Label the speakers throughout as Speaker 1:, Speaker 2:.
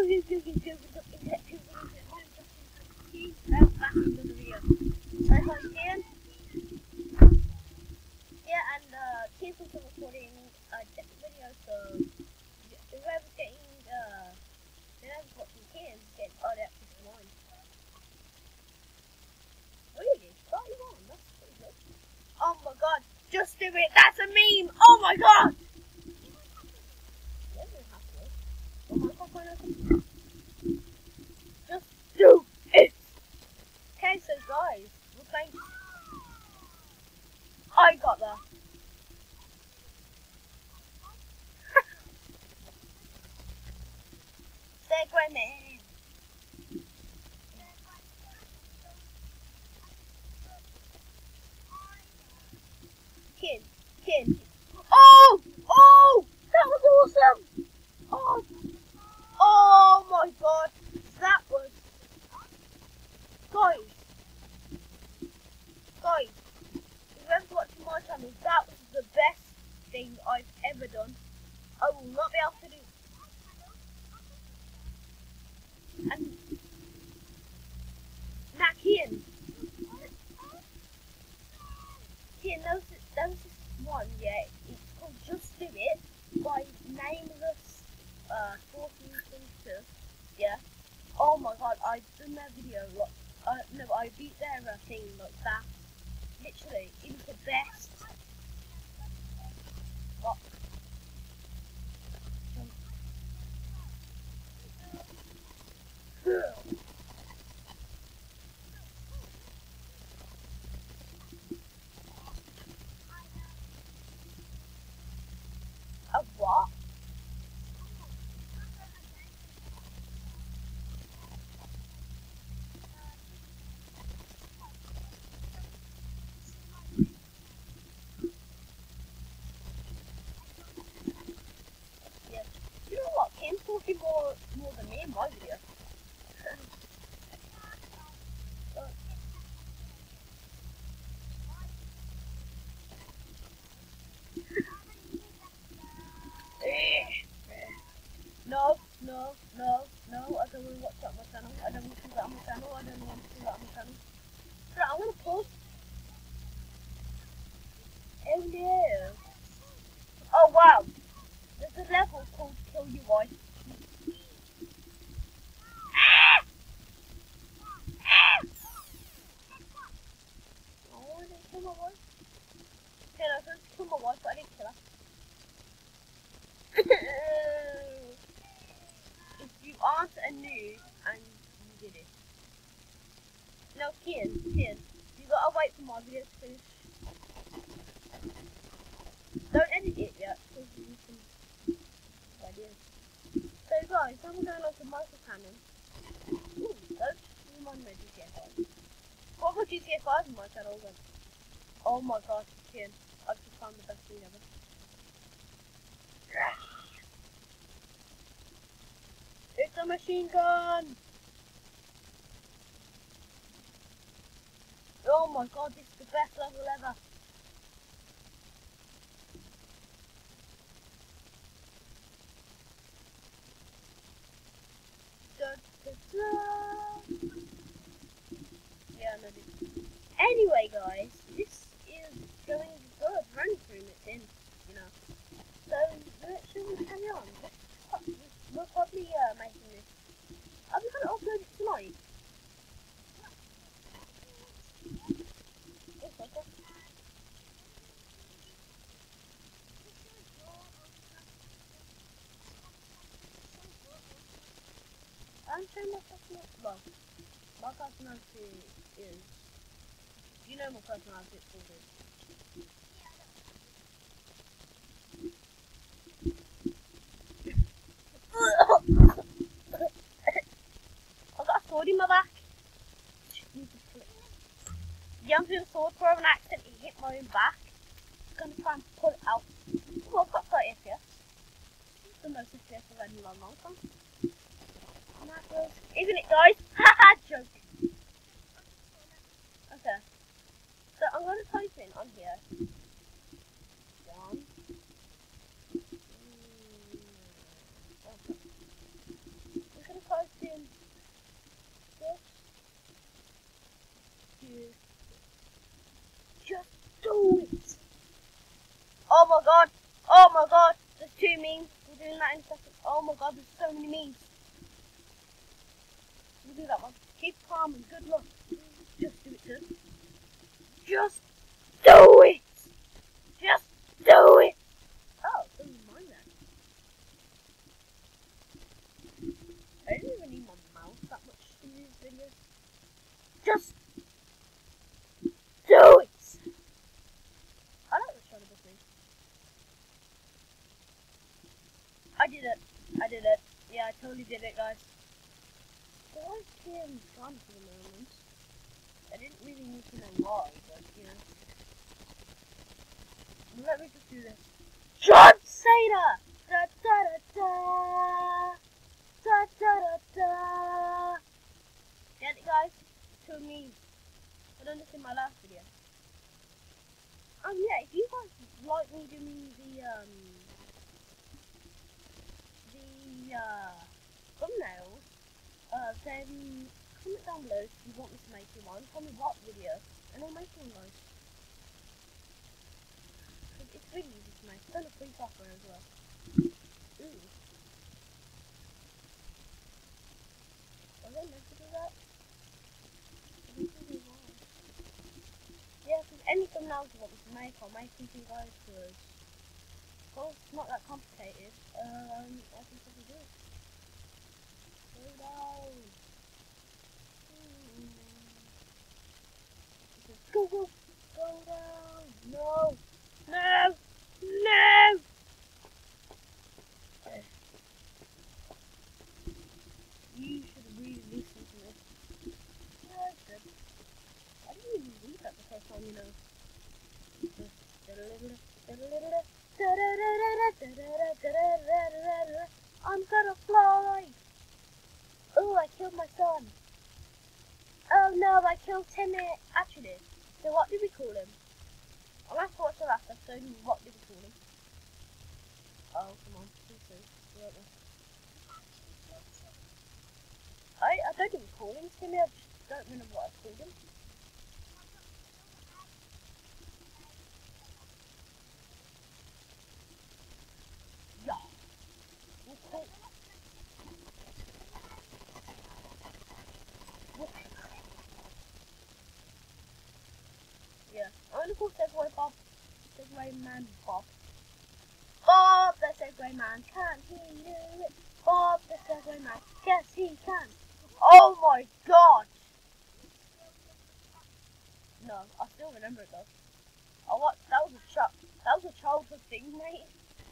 Speaker 1: back into the video. So if I can, yeah, and Keith also recording a different video, so whoever's whoever's watching Keith gets early access to mine. Really? 31? That's pretty good. Oh my god, just do it, that's a meme! Oh my god! Yeah, we have to. Just do it! Okay, so guys, we're playing. I got there. Segway man. Kid. Oh! Oh! That was awesome! Oh! Oh my god! That was... Guys, whoever's watching my channel, that was the best thing I've ever done. I will not be able to do... And... Now, Kian, there was this one, yeah, it's called Just Do It by Nameless 1422, yeah. Oh my god, I've done that video, no, I beat their thing like that. Literally, it was the best. What? A what? Yeah. You know what? Ken's talking more than me in my video. No, I don't want to watch that on my channel. I don't want to do that on my channel. Right, I'm gonna pause. Oh no. Oh wow. There's a level called Kill Your Wife. Oh, I didn't kill my wife. Okay, I was going to kill my wife, but I didn't kill her. If you aren't a noob and you did it. No, Kian, you gotta wait for my video to finish. Don't edit it yet, because you need some ideas. So guys, I'm going on to Michael Cannon. Ooh, don't remind me of GTA 5. What about GTA 5 on my channel then? Oh my god, Kian, I've just found the best thing ever. It's a machine gun! Oh my god, this is the best level ever. Yeah, no, anyway guys, this is going good. Run through it's in, you know. So, should we carry on? We're probably making this. Are we going to upload it tonight? Yes, okay. I'm showing my personality. Well, my personality is. You know my personality is called. I've got a sword in my back. Jumping sword for an accident, it hit my own back. I'm gonna try and pull it out. Oh, I've got 30 FPS. The most FPS I've had in a long time. And that goes, isn't it, guys? Haha, joke. Okay. So I'm gonna type in on here. 1. We're gonna God, there's so many memes. We'll do that one. Keep calm and good luck. Just do it, sir. Just do it! Just do it! Oh, doesn't mind that. I didn't even need my mouse that much in these videos. Just do it! I like the shadow thing. I did it. I did it. Yeah, I totally did it, guys. So I came fun for the moment. I didn't really need to know why, but you know. Let me just do this. John Cena! Da da da da! Da da da da! Get it, guys? To me. I done this in my last video. Yeah, if you guys like me doing the thumbnails, then comment down below if you want me to make you one. Tell me what video, and I'll make one, guys. It's really easy to make. It's done a free software as well. Ooh. Was I meant to do that? I don't really why. Yeah, if there's any thumbnails you want me to make, I'll make them for you guys, because it's not that complicated. I can probably do it. Go down. Go, go, go down. No, no, no. You should really listen to this. Yeah, that's good. I didn't even read that the first time, you know. I'm gonna fly. Oh, I killed my son. Oh no, I killed Timmy. Actually, so what did we call him? I'll have to watch the last episode and what did we call him? Oh, come on. I don't even call him Timmy, I just don't remember what I called him. Yeah. Yeah. I'm gonna call Segway Bob. Segway Man Bob. Bob the Segway Man, can he do it? Bob the Segway Man, yes he can. Oh my god! No, I still remember it though. Oh what? That was a childhood thing, mate.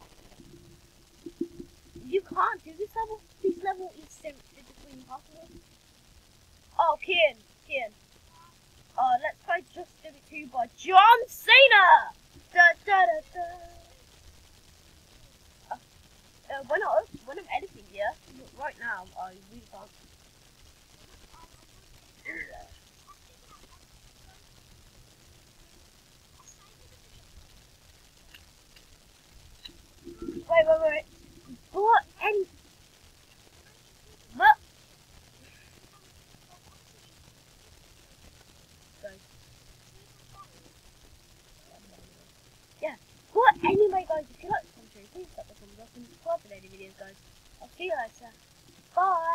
Speaker 1: You can't do this level. This level is physically impossible. Oh, Kian. Let's play Just Do It 2 by John Cena. Da da da da. When I'm editing here, right now, I really can't. Wait. What? What? Yeah. What? Anyway, guys, if you like this country, please hit the thumbs up and subscribe for daily videos, guys. I'll see you later. Bye.